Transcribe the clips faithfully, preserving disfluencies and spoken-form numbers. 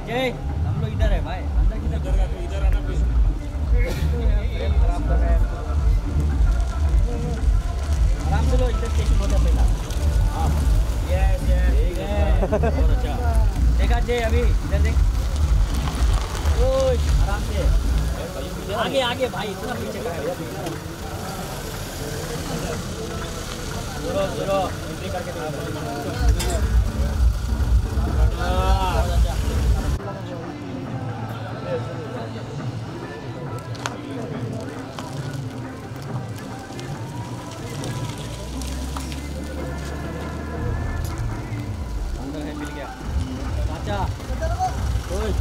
अजय हम लोग इधर है भाई, अंदर किधर कर रहा है? इधर आना प्लीज। फ्रेम खराब कर रहा है। आराम से लो, इधर चेकिंग होता पहला। हाँ यस यस बहुत अच्छा। देखा अजय अभी इधर देख। ओए आराम से आगे आगे भाई, इतना पीछे का है। जोरो जोरो एंट्री करके दो। अंदर है, मिल गया चाचा। ओए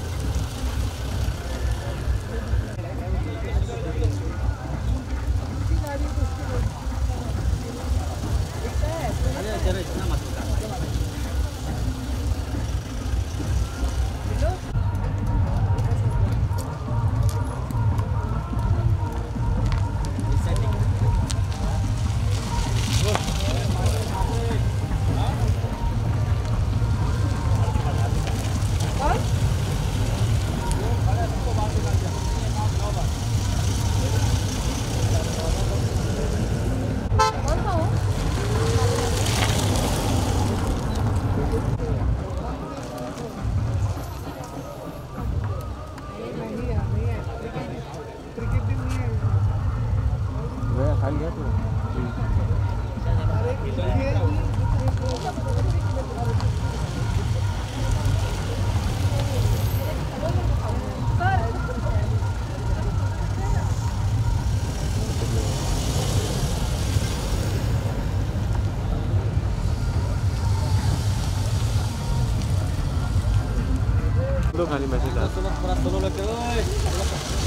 अरे जरा इतना मत कर। खा लिया तो खाली मैसेज आ थोड़ा सोलो लगते हो।